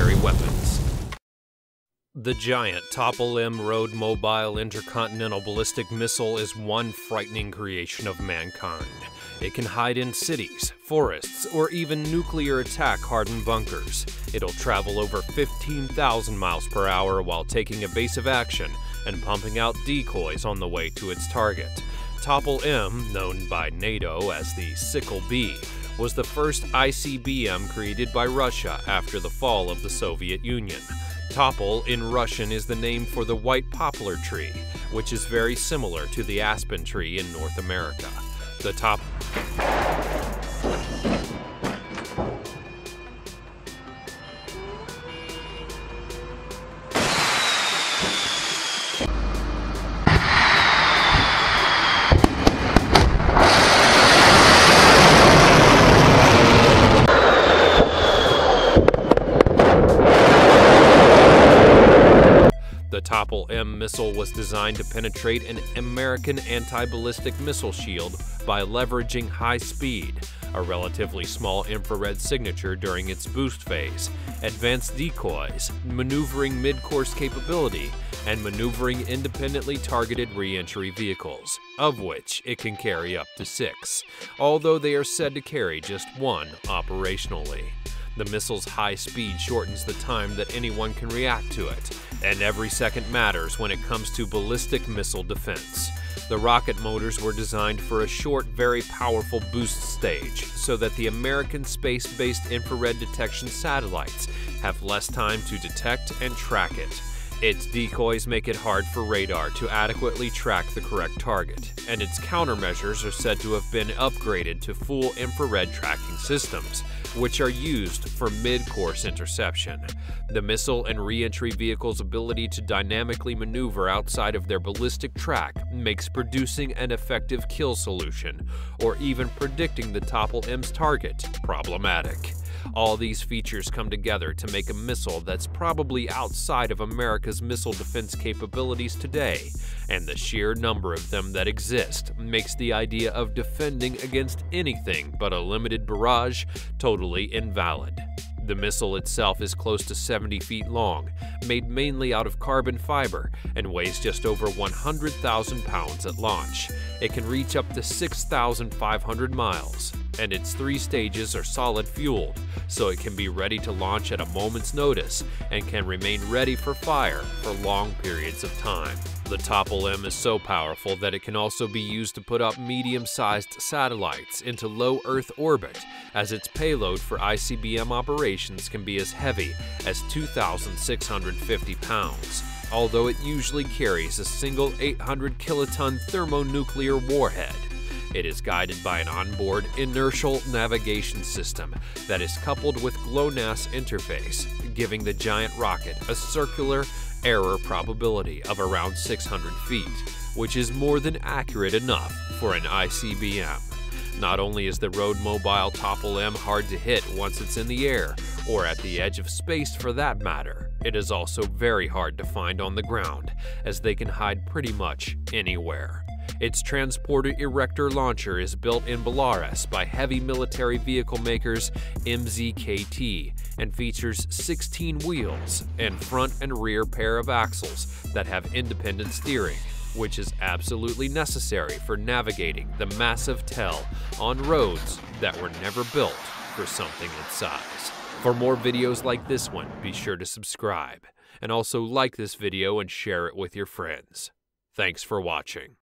military weapons. The giant Topol-M road mobile intercontinental ballistic missile is one frightening creation of mankind. It can hide in cities, forests, or even nuclear attack-hardened bunkers. It'll travel over 15,000 miles per hour while taking evasive action and pumping out decoys on the way to its target. Topol-M, known by NATO as the Sickle B, was the first ICBM created by Russia after the fall of the Soviet Union. Topol in Russian is the name for the white poplar tree, which is very similar to the aspen tree in North America. The Topol-M missile was designed to penetrate an American anti-ballistic missile shield by leveraging high speed, a relatively small infrared signature during its boost phase, advanced decoys, maneuvering mid-course capability, and maneuvering independently targeted re-entry vehicles, of which it can carry up to 6, although they are said to carry just 1 operationally. The missile's high speed shortens the time that anyone can react to it, and every second matters when it comes to ballistic missile defense. The rocket motors were designed for a short, very powerful boost stage, so that the American space-based infrared detection satellites have less time to detect and track it. Its decoys make it hard for radar to adequately track the correct target, and its countermeasures are said to have been upgraded to full infrared tracking systems, which are used for mid-course interception. The missile and re-entry vehicle's ability to dynamically maneuver outside of their ballistic track makes producing an effective kill solution, or even predicting the Topol-M's target, problematic. All these features come together to make a missile that's probably outside of America's missile defense capabilities today, and the sheer number of them that exist makes the idea of defending against anything but a limited barrage totally invalid. The missile itself is close to 70 feet long, made mainly out of carbon fiber, and weighs just over 100,000 pounds at launch. It can reach up to 6,500 miles, and its 3 stages are solid fueled, so it can be ready to launch at a moment's notice and can remain ready for fire for long periods of time. The Topol-M is so powerful that it can also be used to put up medium-sized satellites into low Earth orbit, as its payload for ICBM operations can be as heavy as 2,650 pounds, although it usually carries a single 800-kiloton thermonuclear warhead. It is guided by an onboard inertial navigation system that is coupled with GLONASS interface, giving the giant rocket a circular error probability of around 600 feet, which is more than accurate enough for an ICBM. Not only is the road mobile Topol-M hard to hit once it's in the air, or at the edge of space for that matter, it is also very hard to find on the ground, as they can hide pretty much anywhere. Its transporter erector launcher is built in Belarus by heavy military vehicle makers MZKT and features 16 wheels and front and rear pair of axles that have independent steering, which is absolutely necessary for navigating the massive Tell on roads that were never built for something its size. For more videos like this one, be sure to subscribe, and also like this video and share it with your friends. Thanks for watching.